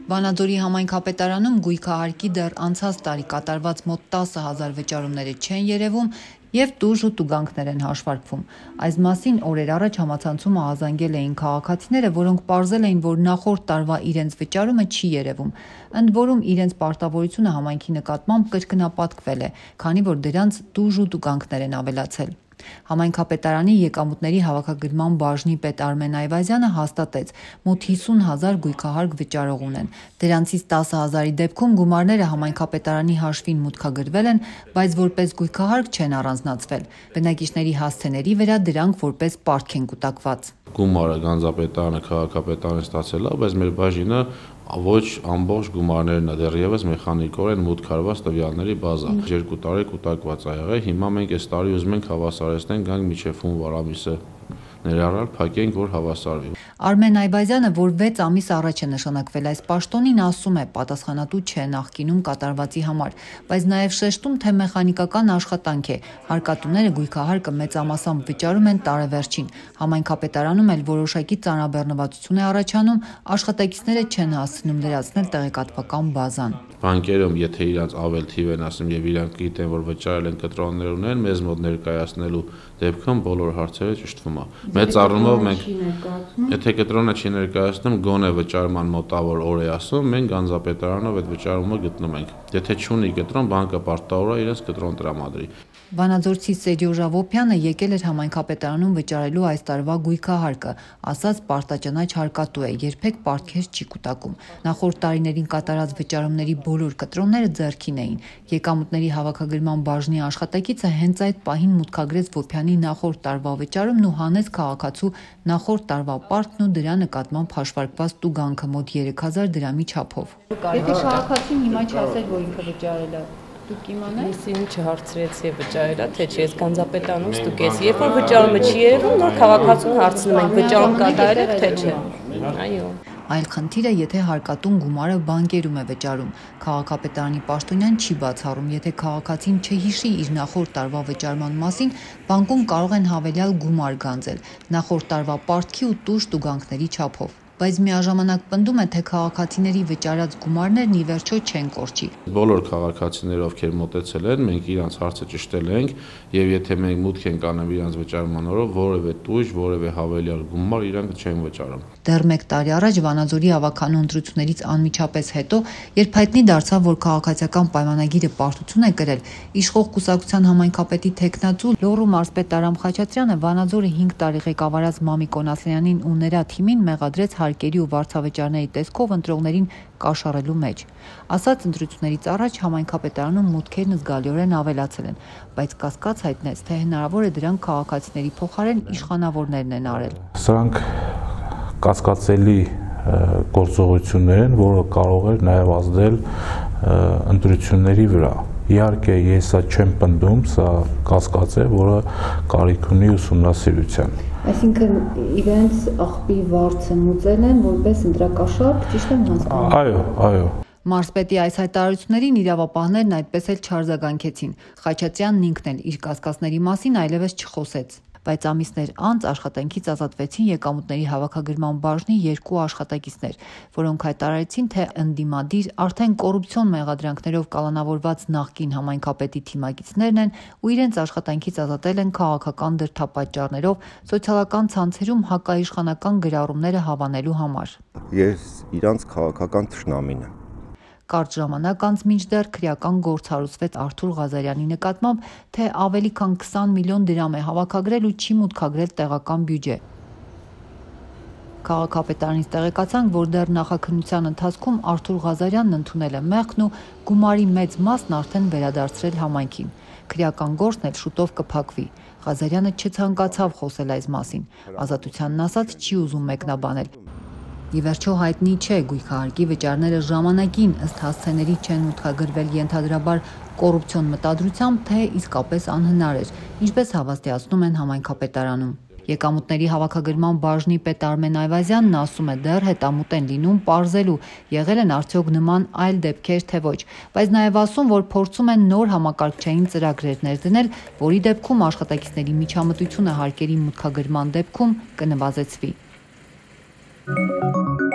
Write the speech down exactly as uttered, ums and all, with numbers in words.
Վանաձորի համայնքապետարանում գույքահարկի դեռ անցած տարի կատարված մոտ տասը հազար վճարումները չեն երևում և տուժ ու տուգանքներ են հաշվարկվում։ Այս մասին օրեր առաջ համացանցումը ահազանգել էին քաղաքացիները, որոնք պարզել էին, որ նախորդ տարվա իրենց վճարումը չի երևում, ընդ որում իրենց պարտավորությունը համայնքի նկատմամբ կրկնապատկվել է, քանի որ դրանց տուժ ու տուգանքներ են ավելացել։ Համայնքապետարանի եկամուտների հավաքագրման բաժնի պետ Արմեն Այվազյանը հաստատեց, մոտ հիսուն հազար գույքահարկ վճարող ունեն։ Դրանցից տասը հազարի դեպքում գումարները համայնքապետարանի հաշվին մուտքագրվել են, բայց որպես գույքահարկ չեն առանձնացվել։ Բնակիչների հասցեների վրա դրանք որպես պարտք են կուտակված։ Գումարը գանձապետարանը քաղաքապետարանը ստացել է, բայց մեր բաժինը ոչ ամբողջ գումարներն է դեռևս մեխանիկորեն մուտքարված տվյալների բազա։ Երկու տարի կուտակված ա եղել, հիմա մենք այս տարի ուզում ենք հավասարեցնել, գանք մինչև հունվար ամիսը ներառալ, փակենք, որ հավասարվի։ Արմեն Այվազյանը, որ վեց ամիս առաջ է նշանակվել այս պաշտոնին, ասում է, պատասխանատու չէ նախկինում կատարվածի համար, բայց նաև շեշտում, թե մեխանիկական աշխատանք է։ Հարկատուները գույքահարկը մեծամասամբ վճարում են տարեվերջին։ Համայնքապետարանում էլ որոշակի ծանրաբեռնվածություն է առաջանում, աշխատակիցները չեն հասցնում լրացնել տեղեկատվական բազան։ Բանկերում, եթե իրանց ավել թիվ են ասում եւ իրանք գիտեն, որ վճարել են կտրոններ ունեն, մեզ մոտ ներկայացնելու դեպքում բոլոր հարցերը ճշտվում է։ Մեծ առումով մենք, եթե կտրոնը չի ներկայացնում, գոնե վճարման մոտավոր օր է ասում, մենք գանձապետարանով այդ վճարումը գտնում ենք։ Եթե չունի կտրոն, բանկը պարտավոր է իրենց կտրոն տրամադրի։ Վանաձորցի Սերյո Ժավոփյանը եկել էր համայնքապետարանում վճարելու այս տարվա գույքահարկը, ասաց պարտաճանաչ հարկատու է, երբեք պարտքեր չի կուտակում։ Նախորդ տարիներին կատարած վճարումների բոլոր կտրոնները ձեռքին էին։ Եկամուտների հավաքագրման բաժնի աշխատակիցը հենց այդ պահին մուտքագրեց Ոփյանի նախորդ տարվա վճարումն ու հանեց քաղաքացու նախորդ տարվա պարտքն ու դրա նկատմամբ հաշվարկված տուգանքը մոտ երեք հազար դրամի չափով։ Եթե քաղաքացին հիմա չասեր, որ ինքը վճարել է, դուք իմանաք։ Ինձ չհարցրեցի վճարելա, թե չի, ես գանձապետարանում ստուգեց։ Երբ որ վճարումը չի երևում, նոր քաղաքացուն հարցնում ենք, վճարում կատարել եք, թե չէ։ Այո։ Այլ խնդիրը, եթե հարկատուն գումարը բանկերում է վճարում։ Քաղաքապետարանի պաշտոնյան չի բացառում, եթե քաղաքացին չհիշի իր նախորդ տարվա վճարման մասին, բանկում կարող են հավելյալ գումար գանձել, նախորդ տարվա պարտքի ու տուժ տուգանքների չափով։ Բայց միաժամանակ պնդում է, թե քաղաքացիների վճարած գումարներն ի վերջո չեն կորչի։ Բոլոր քաղաքացիները, ովքեր մոտեցել են, մենք իրանց հարցը ճշտել ենք, եւ եթե մենք մուտք ենք անում իրանց վճարման օրով, որևէ տույժ, որևէ հավելյալ գումար իրանք չեն վճարում։ Դեռ մեկ տարի առաջ Վանաձորի հավաքանու ընտրություններից անմիջապես հետո, երբ հայտնի դարձավ, որ քաղաքացիական պայմանագիրը պարտություն է կրել, իշխող կուսակցության համայնքապետի թեկնածու Լոռու մարզպետ Արամ Խաչատրյանը Վանաձորի հինգ տարի ղեկավարած Մամիկ Օնասյանին ու նրա թիմին մեղադրեց հարկերի ու վարձավճարների տեսքով ընտրողներին կաշառելու մեջ։ Ասաց ընտրություններից առաջ համայնքապետարանում մուտքերն զգալիորեն ավելացել են, բայց կասկած հայտնեց, թե հնարավոր է դրանք քաղաքացիների փոխարեն իշխանավորներն են արել։ Սրանք կասկածելի գործողություններ են, որը կարող էր նաև ազդել ընտրությունների վրա։ Իհարկե, ես սա չեմ պնդում, սա կասկած է, որը կարիք ունի ուսումնասիրության։ Այսինքն իրենց աղբի վարձը մուծել են որպես ընտրակաշառք, ճիշտ եմ հասկանում։ Այո, այո։ Մարզպետի այս հայտարարություններին իրավապահներն այդպես էլ չարձագանքեցին։ Խաչատրյանն ինքն էլ իր կասկածների մասին այլևս չխոսեց։ Բայց ամիսներ անց աշխատանքից ազատվեցին եկամուտների հավաքագրման բաժնի երկու աշխատակիցներ, որոնք հայտարարեցին, թե ընդդիմադիր արդեն կոռուպցիոն մեղադրանքներով կալանավորված նախկին համայնքապետի թիմակիցներն են ու իրենց աշխատանքից ազատել են քաղաքական դրդապատճառներով սոցիալական ցանցերում հակաիշխանական գրառումները հավանելու համար։ Ես իրանց քաղաքական թշնամին եմ։ Կարճ ժամանակ անց մինչդեռ քրեական գործ հարուցվեց Արթուր Ղազարյանի նկատմամբ, թե ավելի քան քսան միլիոն դրամ է հավաքագրել ու չի մուտքագրել տեղական բյուջե։ Քաղաքապետարանից տեղեկացանք, որ դեռ նախաքննության ընթացքում Արթուր Ղազարյանն ընդունել է մեղքն ու գումարի մեծ մասն արդեն վերադարձրել համայնքին։ Քրեական գործն էլ շուտով կփակվի։ Ղազարյանը չցանկացավ խոսել այս մասին։ Ազատությանն ասած չի ուզում մեկնաբանել։ Ի վերջո հայտնի չէ, գույքահարկի վճարները ժամանակին ըստ հասցեների չեն մուտքագրվել ենթադրաբար կոռուպցիոն մտադրությամբ, թե իսկապես անհնար էր, ինչպես հավաստիացնում են համայնքապետարանում։ Եկամուտների հավաքագրման բաժնի պետ Արմեն Այվազյանն ասում է, դեռ հետամուտ են լինում պարզելու, եղել են արդյոք նման այլ դեպքեր, թե ոչ, բայց նաև ասում, որ փորձում են նոր համակարգչային ծրագրեր ներդնել, որի դեպքում աշխատակիցների միջամտությունը հարկերի մուտքագրման դեպքում կնվազեցվի։ Thank you.